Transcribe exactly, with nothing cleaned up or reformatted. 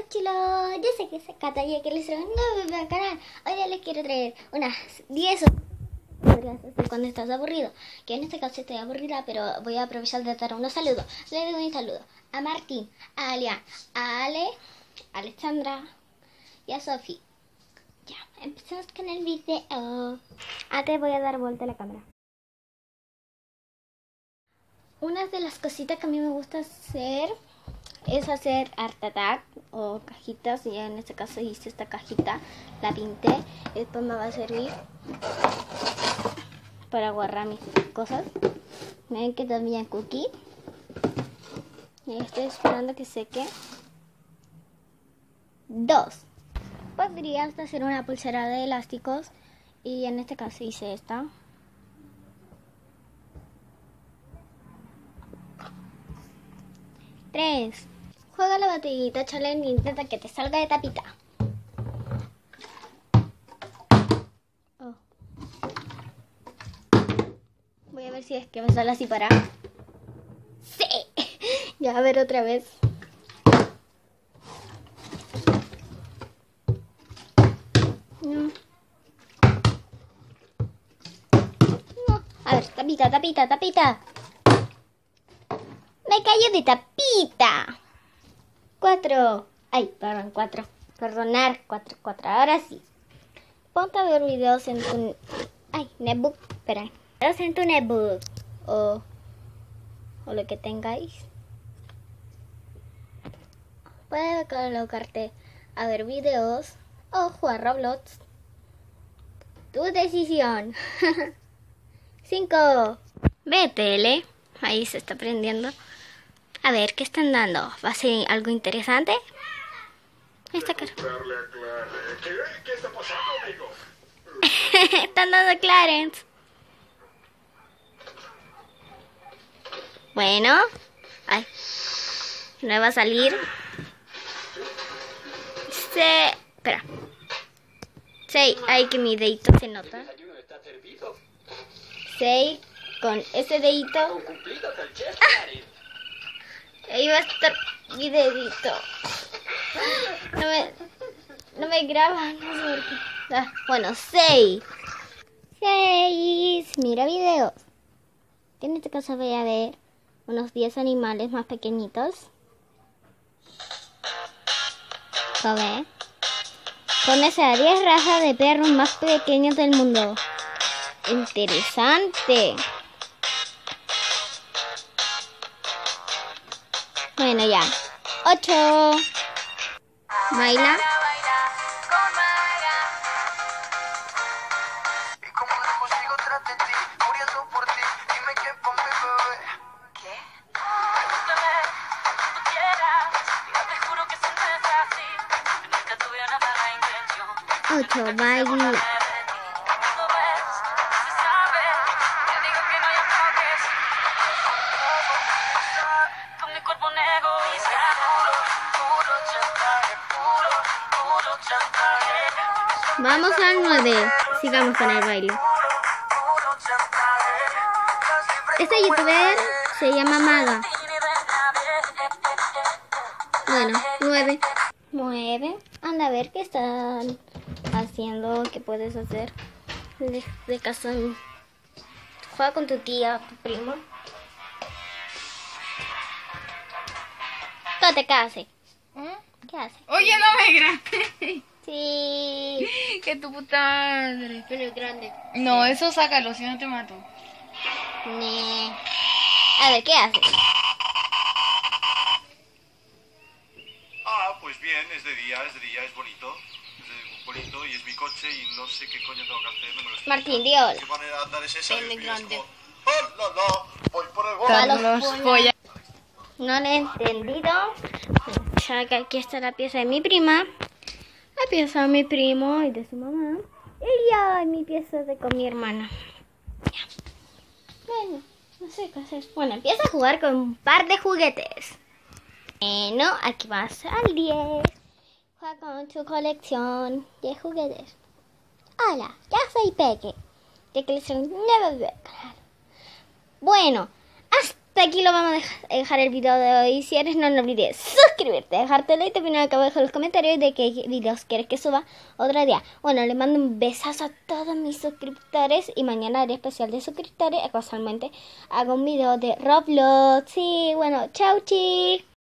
chulo, yo sé que se Cata y que les traigo un nuevo video al canal. Hoy día les quiero traer unas diez o podrías hacer cuando estás aburrido. Que en este caso estoy aburrida, pero voy a aprovechar de dar unos saludos. Le doy un saludo a Martín, a Alian, a Ale, a Alexandra y a Sofi. Ya, empezamos con el video. Antes voy a dar vuelta a la cámara. Una de las cositas que a mí me gusta hacer es hacer art attack o cajitas. Y en este caso hice esta cajita, la pinté y después me va a servir para guardar mis cosas. Miren que también cookie y estoy esperando que seque. Dos, podrías hacer una pulsera de elásticos y en este caso hice esta. Tres, juega la botellita challenge e intenta que te salga de tapita. Oh. Voy a ver si es que me sale así para... ¡Sí! Ya, a ver otra vez. No. No. A ver, tapita, tapita, tapita. Me cayó de tapita. Cuatro. Ay, perdón, cuatro. Perdonar, cuatro, cuatro. Ahora sí. Ponte a ver videos en tu... Ay, netbook. Espera. Videos en tu netbook. O... O lo que tengáis. Puedes colocarte a ver videos o jugar Roblox. Tu decisión. Cinco. Ve tele. Ahí se está prendiendo. A ver, ¿qué están dando? ¿Va a ser algo interesante? Esta cara. ¿Qué está pasando, amigo? Están dando Clarence. Bueno. Ay. No va a salir. Se... Espera. Sí, ay, que mi dedito se nota. Sí, con ese dedito. ¡Ah! Ahí va a estar mi dedito. No me, no me graba, no sé por qué. Ah, bueno, seis. Seis. Mira videos. En este caso voy a ver unos diez animales más pequeñitos. ¿Cómo? Conoce a diez razas de perros más pequeños del mundo. Interesante. Bueno, ya. Ocho. Baila. Ocho. Baila. Vamos al nueve. Sigamos con el baile. Esta youtuber se llama Maga. Bueno, nueve. nueve. Anda a ver qué están haciendo, qué puedes hacer. De, de casa. Juega con tu tía, tu primo. ¿Qué hace? ¿Eh? ¿Qué hace? Oye, no me grabes. Sí. Que tu puta madre. Pero es grande. No, eso sácalo, si no te mato. Nee. A ver, ¿qué haces? Ah, pues bien, es de día, es de día, es bonito. Es de- bonito y es mi coche y no sé qué coño tengo que hacer. No me lo explica. Martín, di hola. ¿Qué manera de andar es esa? Pene Dios mío, es grande. como, ¡oh, no, no! Voy por el Carlos, borde. Carlos, polla. No le he entendido. Ya que aquí está la pieza de mi prima. La pieza de mi primo y de su mamá. Y ya mi pieza de con mi hermana. Ya. Bueno, no sé qué hacer. Bueno, empieza a jugar con un par de juguetes. Bueno, aquí vas al diez. Juega con su colección de juguetes. Hola, ya soy Peque. De colección nueve. Bueno, hasta hasta aquí lo vamos a dejar, dejar el video de hoy. Si eres no, no olvides suscribirte, dejarte like, opinar acá abajo en los comentarios de qué videos quieres que suba otro día. Bueno, le mando un besazo a todos mis suscriptores y mañana haré especial de suscriptores. Casualmente hago un video de Roblox. Sí, bueno, chau chi.